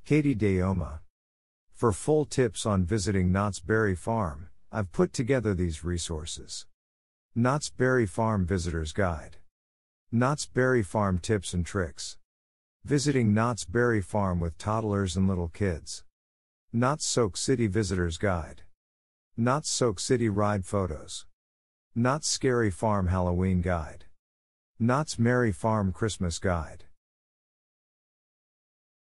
Kayte Deioma. For full tips on visiting Knott's Berry Farm, I've put together these resources. Knott's Berry Farm Visitor's Guide. Knott's Berry Farm Tips and Tricks. Visiting Knott's Berry Farm with Toddlers and Little Kids. Knott's Soak City Visitor's Guide. Knott's Soak City Ride Photos. Knott's Scary Farm Halloween Guide. Knott's Merry Farm Christmas Guide.